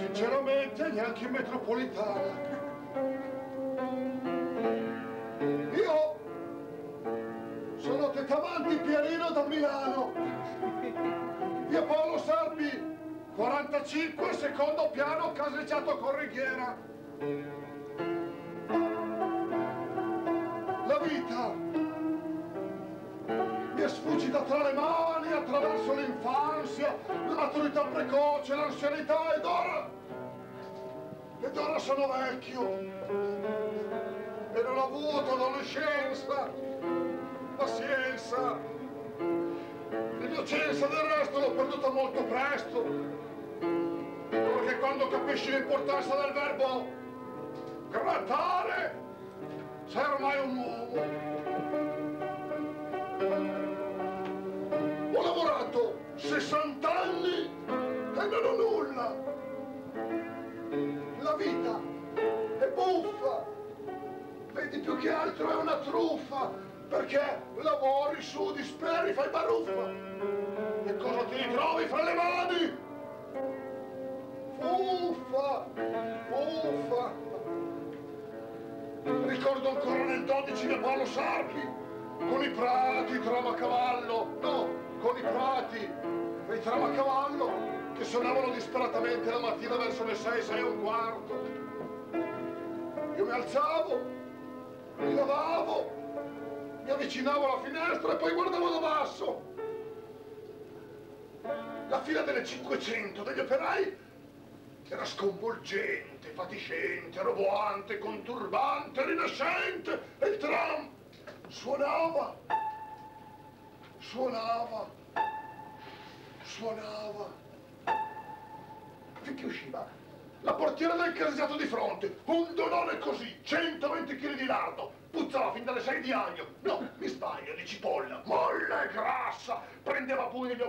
Sinceramente neanche in metropolitana. Io sono Tettamanti Pierino da Milano. Via Paolo Sarpi, 45, secondo piano, caseggiato Correghiera. La vita mi è sfuggita tra le mani attraverso l'infanzia, la maturità precoce, l'anzianità ed ora sono vecchio e non ho avuto adolescenza, pazienza. L'innocenza del resto l'ho perduta molto presto, perché quando capisci l'importanza del verbo grattare sei ormai un uomo. Ho lavorato 60 anni e non ho nulla. La vita è buffa, vedi, più che altro è una truffa, perché lavori, sudi, speri, fai baruffa e cosa ti ritrovi fra le mani? Fuffa, fuffa. Ricordo ancora nel 12 di Paolo Sarpi, con i prati tramacavallo, no, con i prati e i tramacavallo che suonavano disperatamente la mattina verso le 6, 6 e un quarto. Io mi alzavo, mi lavavo, mi avvicinavo alla finestra e poi guardavo da basso. La fila delle 500 degli operai era sconvolgente, fatiscente, roboante, conturbante, rinascente, e il tram suonava, suonava, suonava, finché usciva la portiera del caseggiato di fronte, un donone così, 120 kg di lardo, puzzava fin dalle 6 di agno, no, mi sbaglio, di cipolla, molle, grassa, prendeva pugni gli